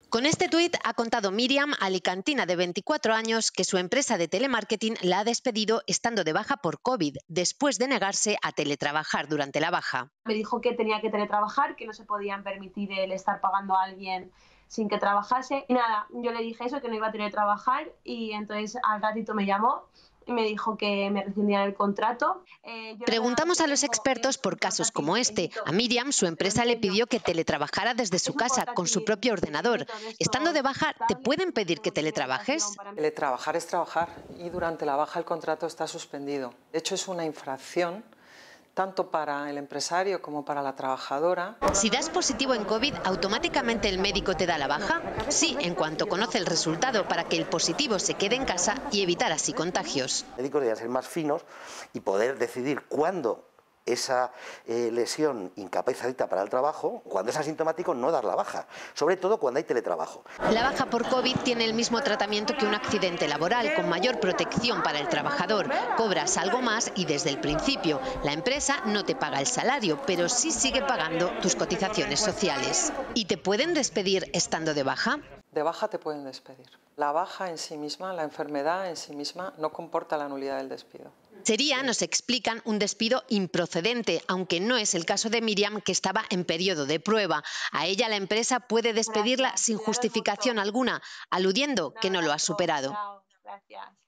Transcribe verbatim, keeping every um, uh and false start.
Con este tuit ha contado Miriam, alicantina de veinticuatro años, que su empresa de telemarketing la ha despedido estando de baja por COVID, después de negarse a teletrabajar durante la baja. Me dijo que tenía que teletrabajar, que no se podían permitir el estar pagando a alguien sin que trabajase. Y nada, yo le dije eso, que no iba a teletrabajar, y entonces al ratito me llamó y me dijo que me rescindían el contrato. Eh, Preguntamos a los expertos por casos como este. A Miriam, su empresa le pidió que teletrabajara desde su casa con su propio ordenador. Estando de baja, ¿te pueden pedir que teletrabajes? Teletrabajar es trabajar y durante la baja el contrato está suspendido. De hecho, es una infracción tanto para el empresario como para la trabajadora. Si das positivo en COVID, ¿automáticamente el médico te da la baja? Sí, en cuanto conoce el resultado, para que el positivo se quede en casa y evitar así contagios. Los médicos deben ser más finos y poder decidir cuándo esa eh, lesión incapacita para el trabajo, cuando es asintomático, no dar la baja, sobre todo cuando hay teletrabajo. La baja por COVID tiene el mismo tratamiento que un accidente laboral, con mayor protección para el trabajador. Cobras algo más y desde el principio. La empresa no te paga el salario, pero sí sigue pagando tus cotizaciones sociales. ¿Y te pueden despedir estando de baja? De baja te pueden despedir. La baja en sí misma, la enfermedad en sí misma, no comporta la nulidad del despido. Sería, nos explican, un despido improcedente, aunque no es el caso de Miriam, que estaba en periodo de prueba. A ella la empresa puede despedirla sin justificación alguna, aludiendo que no lo ha superado. Gracias.